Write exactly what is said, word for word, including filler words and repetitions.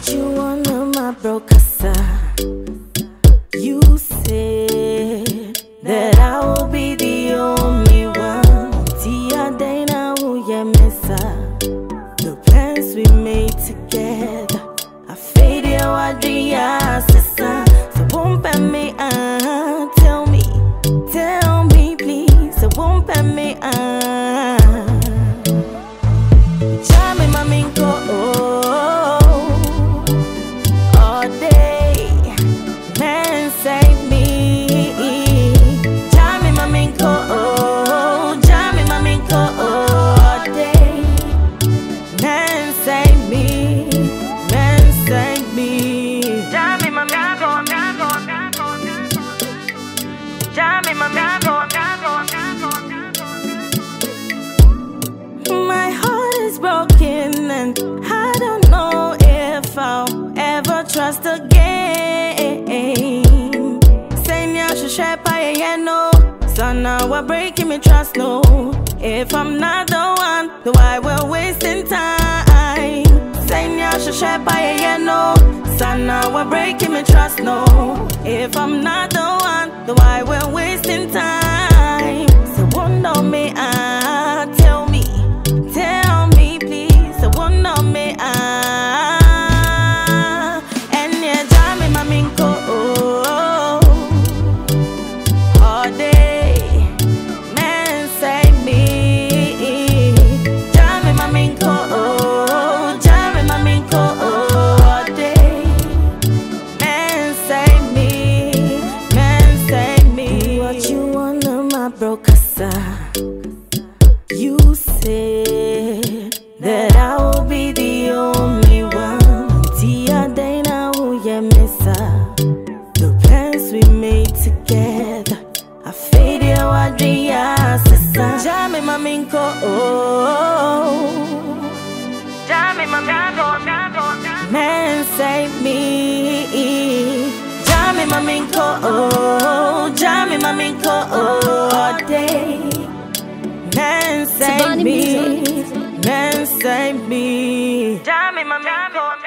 What you wanna, my broker? You said that I will be the only one. Tia Dana, who you miss her. The plans we made together, I faded our dreams, sister. So won't pay me, ah, tell me, tell me please. So won't pay me, ah. Jami maminko, oh, all day, man save me. Jami maminko, oh, Jami maminko, oh, all day, man save me, man save me. Jami maminko, Jami maminko. My heart is broken and I don't know if I'll ever trust again. Saying I should share by a no, so now we're breaking me trust, no. If I'm not the one, then why we're wasting time? Saying I should share by a no, so now we're breaking me trust, no. If I'm not the one, then why we're wasting time? So wonder me, ah, tell me. Tell me please, I wanna me ah. And yeah, Jami maminko, oh, all day, man save me. Jami maminko, oh, Jami maminko, oh, all day, man save me, man save me. What you wanna, my broker? You said that I will be the only one. Tia Dana, who you miss her. The plans we made together, I faded our dreams, sister. Jami maminko, oh, Jami maminko, man save me. Jami maminko, oh, Jami maminko, oh, all day. Man save me, man save me. Jami maminko.